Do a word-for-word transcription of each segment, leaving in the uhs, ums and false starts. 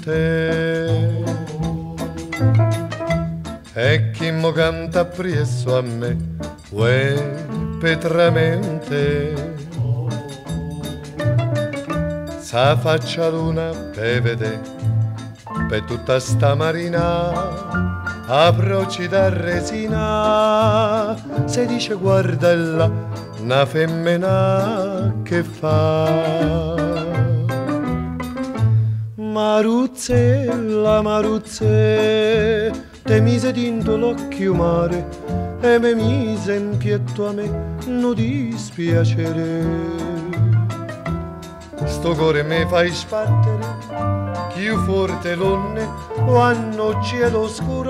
e chi mo canta appresso a me, uè petramente, sa faccia luna per vedere, per tutta sta marina, approcci da resina, se dice guarda là, una femmina che fa. Maruzzella, Maruzze, te mise dinto l'occhio mare e me mise in pietto a me, non dispiacere. Sto cuore me fai sbattere, più forte l'onne, quando cielo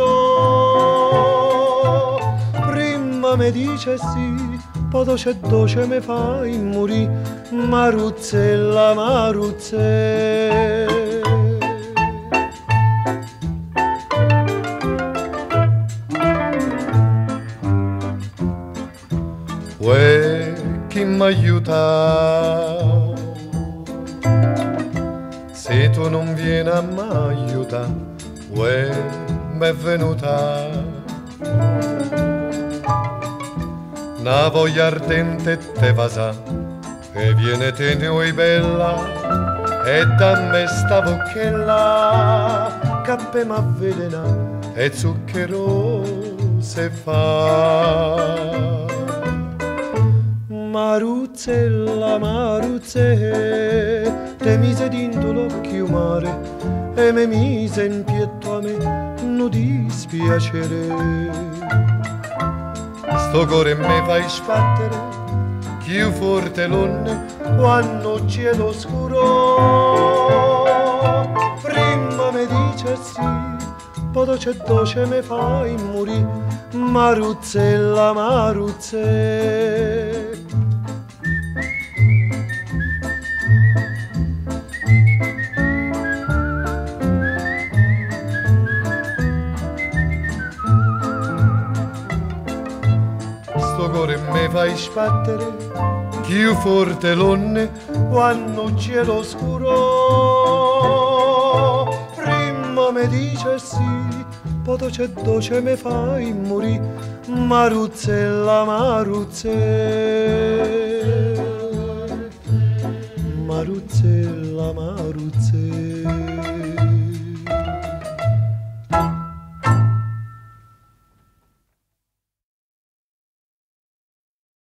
scuro. Prima me dice sì, poi doce doce me fai morì, Maruzzella, Maruzze. Uè, chi m'aiuta? Se tu non vieni a m'aiuta, uè, m'è venuta una voglia ardente te vasa, e viene tenue e bella, e da me sta bocchella, cappe m'avvelena e zucchero se fa. Maruzzella, Maruzze, te mise dinto l'occhio mare e me mise in pietto a me, non dispiacere. Sto cuore me fai sbattere, più forte l'onne, quando cielo scuro. Prima me dice sì, poi doce doce me fai morì, Maruzzella, Maruzze. Sto cuore me fai sbattere, più forte l'onne, quando cielo scuro. Prima me dice sì, poi doce doce me fai morì, Maruzzella, Maruzze. Maruzzella, Maruzze.